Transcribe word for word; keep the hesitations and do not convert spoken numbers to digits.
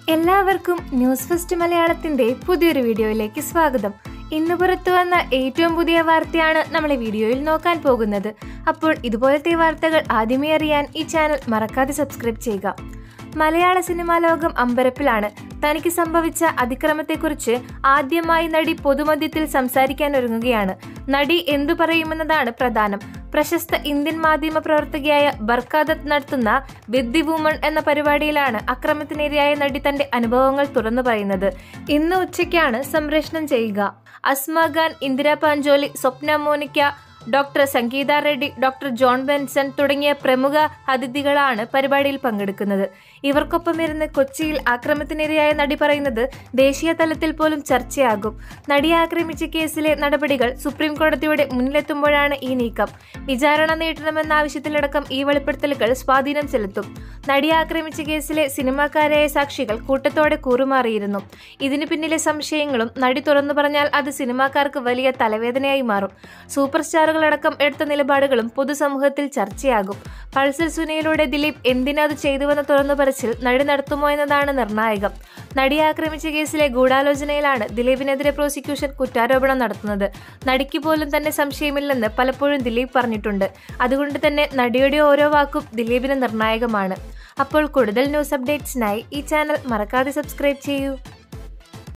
എല്ലാവർക്കും news first മലയാളത്തിന്റെ പുതിയൊരു വീഡിയോയിലേക്ക് സ്വാഗതം. ഇന്ന് പുറത്തു വന്ന ഏറ്റവും പുതിയ വാർത്തയാണ് നമ്മൾ ഈ വീഡിയോയിൽ നോക്കാൻ പോകുന്നത്. അപ്പോൾ ഇതുപോലത്തെ വാർത്തകൾ ആദ്യമേ അറിയാൻ ഈ ചാനൽ മറക്കാതെ സബ്സ്ക്രൈബ് ചെയ്യുക. മലയാള സിനിമാ ലോകം അമ്പരപ്പിലാണ്. തനിക്ക് സംഭവിച്ച അതിക്രമത്തെക്കുറിച്ച് ആദ്യമായി നടി പൊതുമധ്യത്തിൽ സംസാരിക്കാൻ ഒരുങ്ങുകയാണ്. നടി എന്തു പറയുമെന്നതാണ് പ്രധാനം. പ്രശസ്ത ഇന്ത്യൻ മാധ്യമ പ്രവർത്തകയായ ബർക്കാദത്ത് നടത്തുന്ന വിത്ത് വുമൺ എന്ന പരിപാടിയിലാണ് അക്രമത്തിനിരയായ നടി തന്റെ അനുഭവങ്ങൾ തുറന്നു പറയുന്നത്. ഇന്ന് ഉച്ചയ്ക്കാണ് സംപ്രേഷണം ചെയ്യുക. Asma Khan, Indira Pancholi, Swapna Monika, doctor Sangeetha Reddy, doctor John Benson തുടങ്ങിയ പ്രമുഖ അതിഥികളാണ് പരിപാടിയിൽ പങ്കെടുക്കുന്നത്. ഇവർക്കൊപ്പം ഇരുന്ന് കൊച്ചിയിൽ ആക്രമണത്തിനിരയായ നടി പറയുന്നത് ദേശീയ തലത്തിൽ പോലും ചർച്ചയാകും. നടിയെ ആക്രമിച്ച കേസിലെ നടപടികൾ സുപ്രീം കോടതിയുടെ മുന്നിലെത്തുമ്പോഴാണ് ഈ നീക്കം. വിചാരണ നീട്ടണമെന്ന ആവശ്യത്തിലടക്കം ഈ വെളിപ്പെടുത്തലുകൾ സ്വാധീനം ചെലുത്തും. നടിയെ ആക്രമിച്ച കേസിലെ സിനിമാക്കാരായ സാക്ഷികൾ കൂട്ടത്തോടെ കൂറുമാറിയിരുന്നു. ഇതിനു പിന്നിലെ സംശയങ്ങളും നടി തുറന്നു പറഞ്ഞാൽ അത് സിനിമാക്കാർക്ക് വലിയ തലവേദനയായി മാറും. സൂപ്പർ സ്റ്റാറുകളടക്കം എടുത്ത നിലപാടുകളും പൊതുസമൂഹത്തിൽ ചർച്ചയാകും. പൾസർ സുനിയിലൂടെ ദിലീപ് എന്തിനത് ചെയ്തുവെന്ന തുറന്നു പറച്ചിൽ നടി നടത്തുമോ എന്നതാണ് നിർണായകം. നടിയെ ആക്രമിച്ച കേസിലെ ഗൂഢാലോചനയിലാണ് ദിലീപിനെതിരെ പ്രോസിക്യൂഷൻ കുറ്റാരോപണം നടത്തുന്നത്. നടിക്ക് പോലും തന്നെ സംശയമില്ലെന്ന് പലപ്പോഴും ദിലീപ് പറഞ്ഞിട്ടുണ്ട്. അതുകൊണ്ട് തന്നെ നടിയുടെ ഓരോ വാക്കും ദിലീപിന് നിർണായകമാണ്. അപ്പോൾ കൂടുതൽ ന്യൂസ് അപ്ഡേറ്റ്സിനായി ഈ ചാനൽ മറക്കാതെ സബ്സ്ക്രൈബ് ചെയ്യൂ.